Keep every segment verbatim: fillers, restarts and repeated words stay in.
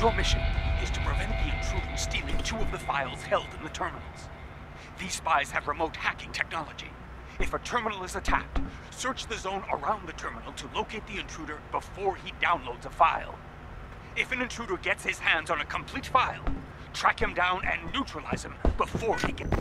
Your mission is to prevent the intruder stealing two of the files held in the terminals. These spies have remote hacking technology. If a terminal is attacked, search the zone around the terminal to locate the intruder before he downloads a file. If an intruder gets his hands on a complete file, track him down and neutralize him before he gets...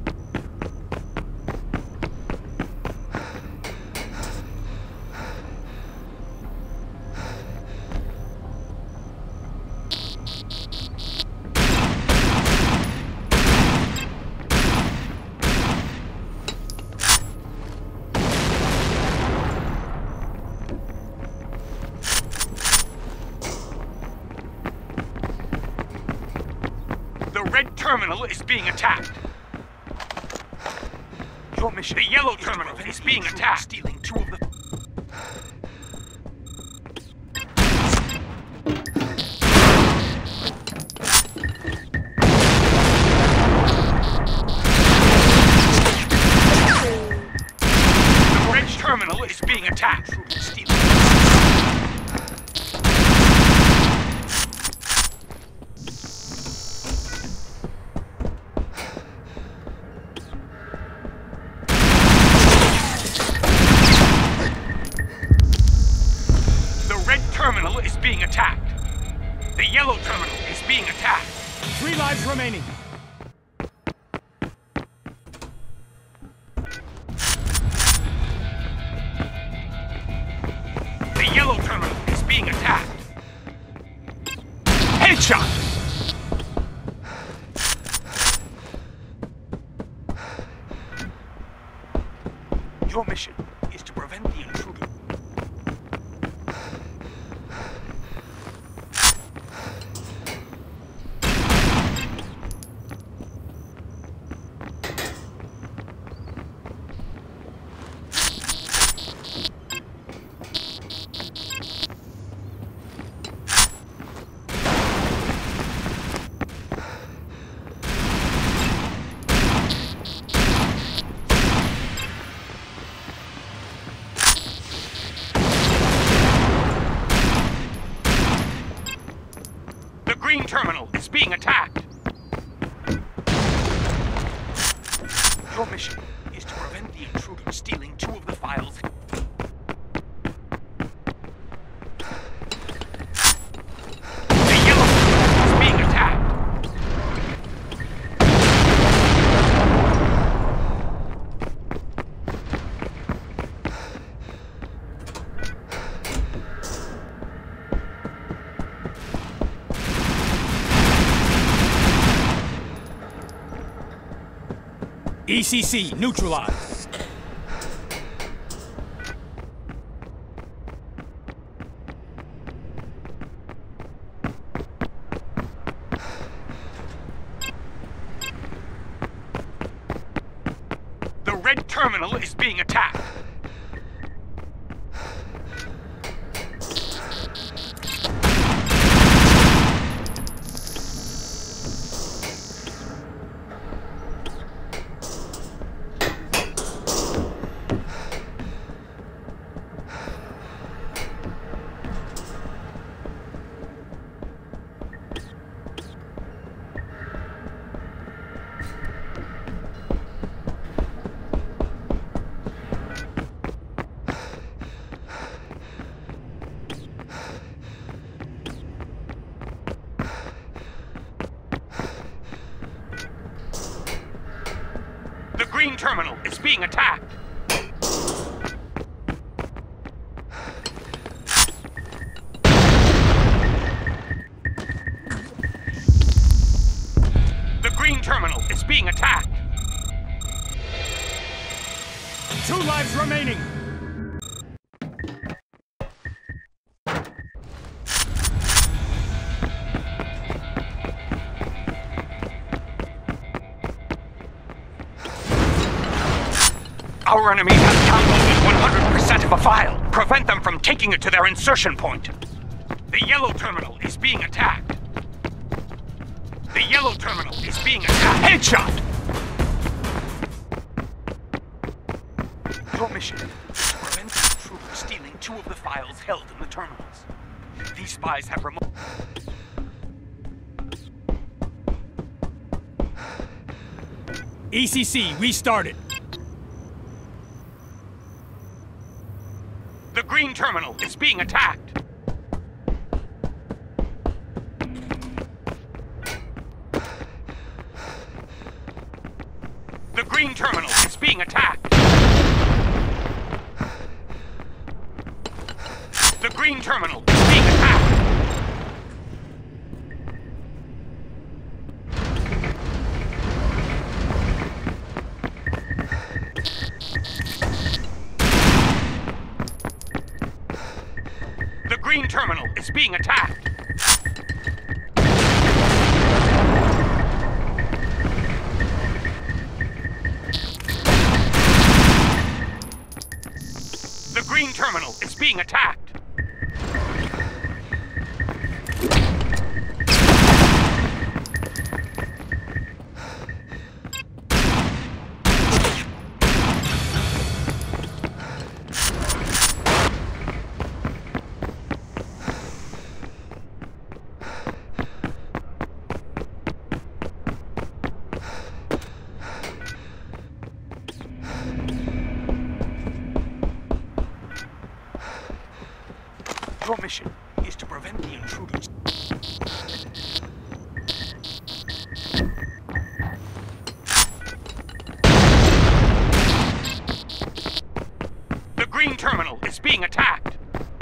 The red terminal is being attacked. Your mission. The yellow terminal is being attacked. Stealing two of the... The red terminal is being attacked. Stealing... terminal is being attacked. The yellow terminal is being attacked. Three lives remaining. The yellow terminal is being attacked. Headshot! Your mission is to prevent the intruder. The green terminal is being attacked. Your mission is to prevent the intruder stealing two of the files. The yellow terminal is being attacked. E C C neutralized. The red terminal is being attacked. The green terminal is being attacked. The green terminal is being attacked. Two lives remaining. Our enemies have downloaded one hundred percent of a file. Prevent them from taking it to their insertion point. The yellow terminal is being attacked. The yellow terminal is being attacked. Headshot! Your mission is to prevent the intruder stealing two of the files held in the terminals. These spies have remote... E C C restarted. The green terminal is being attacked. The green terminal is being attacked. The green terminal is being attacked. The green terminal is being attacked. The green terminal is being attacked. Your mission is to prevent the intruders. The green terminal is being attacked.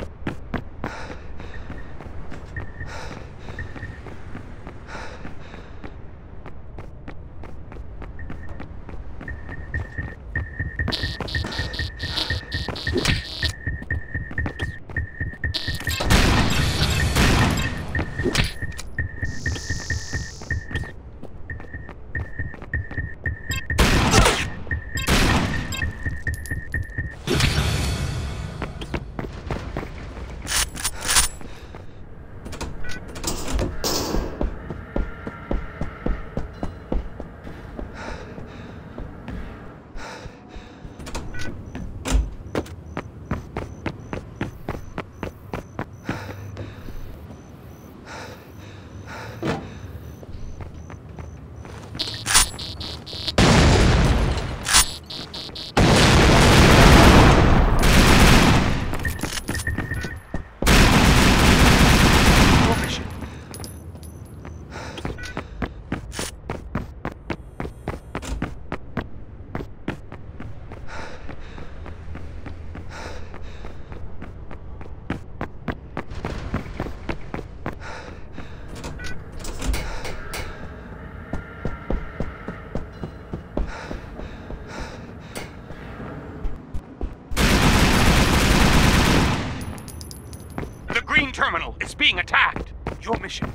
The green terminal is being attacked. Your mission.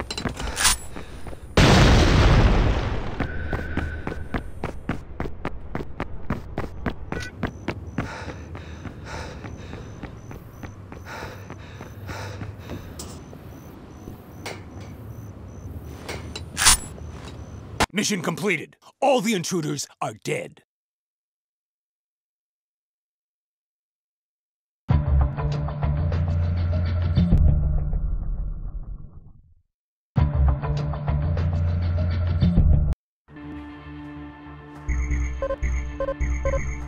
Mission completed. All the intruders are dead. You